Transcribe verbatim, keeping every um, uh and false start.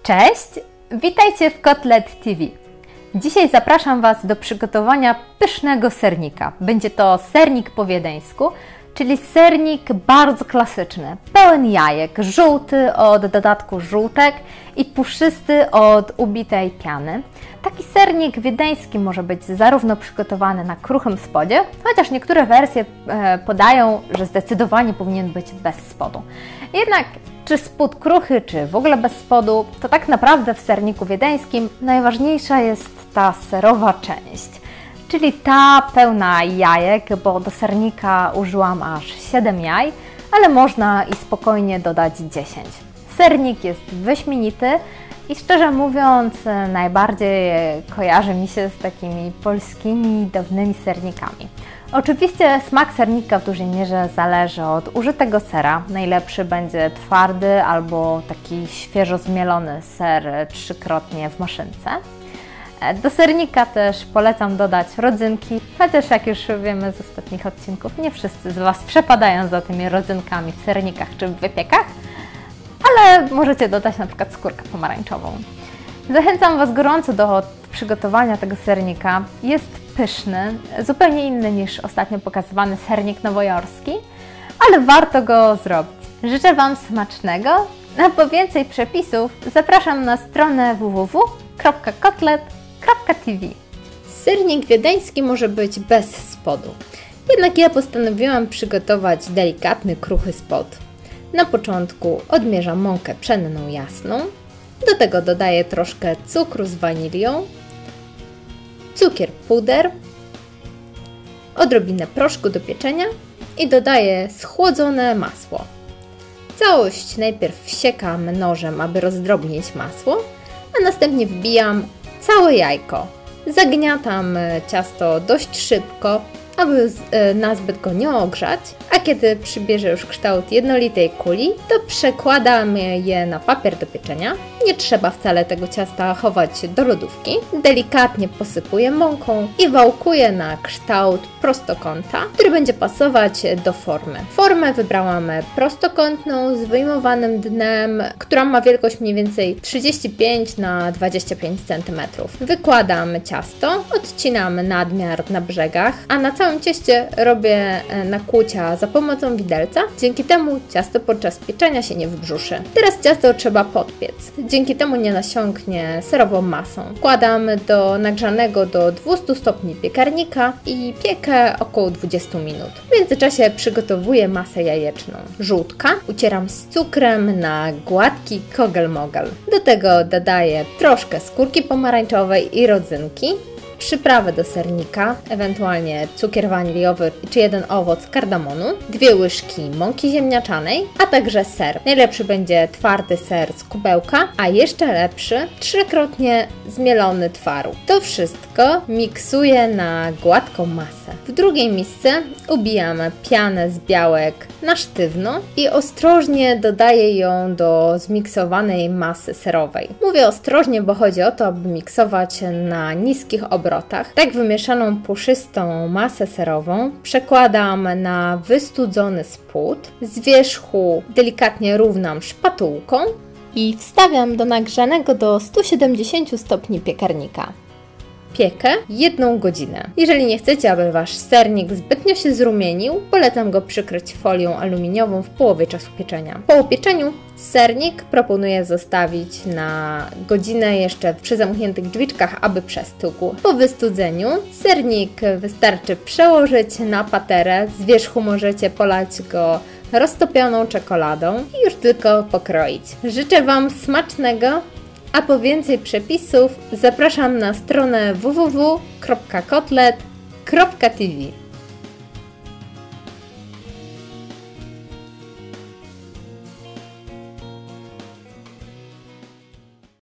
Cześć! Witajcie w Kotlet T V. Dzisiaj zapraszam Was do przygotowania pysznego sernika. Będzie to sernik po wiedeńsku, czyli sernik bardzo klasyczny, pełen jajek, żółty od dodatku żółtek i puszysty od ubitej piany. Taki sernik wiedeński może być zarówno przygotowany na kruchym spodzie, chociaż niektóre wersje podają, że zdecydowanie powinien być bez spodu. Jednak czy spód kruchy, czy w ogóle bez spodu, to tak naprawdę w serniku wiedeńskim najważniejsza jest ta serowa część, czyli ta pełna jajek, bo do sernika użyłam aż siedem jaj, ale można i spokojnie dodać dziesięć. Sernik jest wyśmienity i szczerze mówiąc najbardziej kojarzy mi się z takimi polskimi dawnymi sernikami. Oczywiście smak sernika w dużej mierze zależy od użytego sera. Najlepszy będzie twardy albo taki świeżo zmielony ser trzykrotnie w maszynce. Do sernika też polecam dodać rodzynki, chociaż jak już wiemy z ostatnich odcinków, nie wszyscy z Was przepadają za tymi rodzynkami w sernikach czy w wypiekach, ale możecie dodać na przykład skórkę pomarańczową. Zachęcam Was gorąco do przygotowania tego sernika. Jest pyszny, zupełnie inny niż ostatnio pokazywany sernik nowojorski, ale warto go zrobić. Życzę Wam smacznego, a po więcej przepisów zapraszam na stronę w w w kropka kotlet kropka t v. Sernik wiedeński może być bez spodu, jednak ja postanowiłam przygotować delikatny, kruchy spod. Na początku odmierzam mąkę pszenną jasną, do tego dodaję troszkę cukru z wanilią, cukier puder, odrobinę proszku do pieczenia i dodaję schłodzone masło. Całość najpierw wsiekam nożem, aby rozdrobnić masło, a następnie wbijam całe jajko. Zagniatam ciasto dość szybko, aby nazbyt go nie ogrzać, a kiedy przybierze już kształt jednolitej kuli, to przekładam je na papier do pieczenia. Nie trzeba wcale tego ciasta chować do lodówki. Delikatnie posypuję mąką i wałkuję na kształt prostokąta, który będzie pasować do formy. Formę wybrałam prostokątną z wyjmowanym dnem, która ma wielkość mniej więcej trzydzieści pięć na dwadzieścia pięć centymetrów. Wykładam ciasto, odcinam nadmiar na brzegach, a na całym cieście robię nakłucia za pomocą widelca. Dzięki temu ciasto podczas pieczenia się nie wybrzuszy. Teraz ciasto trzeba podpiec. Dzięki temu nie nasiąknie serową masą. Wkładam do nagrzanego do dwustu stopni piekarnika i piekę około dwudziestu minut. W międzyczasie przygotowuję masę jajeczną. Żółtka ucieram z cukrem na gładki kogel-mogel. Do tego dodaję troszkę skórki pomarańczowej i rodzynki, przyprawę do sernika, ewentualnie cukier waniliowy czy jeden owoc kardamonu, dwie łyżki mąki ziemniaczanej, a także ser. Najlepszy będzie twardy ser z kubełka, a jeszcze lepszy trzykrotnie zmielony twaróg. To wszystko miksuję na gładką masę. W drugiej misce ubijam pianę z białek na sztywno i ostrożnie dodaję ją do zmiksowanej masy serowej. Mówię ostrożnie, bo chodzi o to, aby miksować na niskich obrotach. Tak wymieszaną puszystą masę serową przekładam na wystudzony spód, z wierzchu delikatnie równam szpatułką i wstawiam do nagrzanego do stu siedemdziesięciu stopni piekarnika. Piekę jedną godzinę. Jeżeli nie chcecie, aby Wasz sernik zbytnio się zrumienił, polecam go przykryć folią aluminiową w połowie czasu pieczenia. Po upieczeniu sernik proponuję zostawić na godzinę jeszcze przy zamkniętych drzwiczkach, aby przestygł. Po wystudzeniu sernik wystarczy przełożyć na paterę, z wierzchu możecie polać go roztopioną czekoladą i już tylko pokroić. Życzę Wam smacznego! A po więcej przepisów zapraszam na stronę w w w kropka kotlet kropka t v.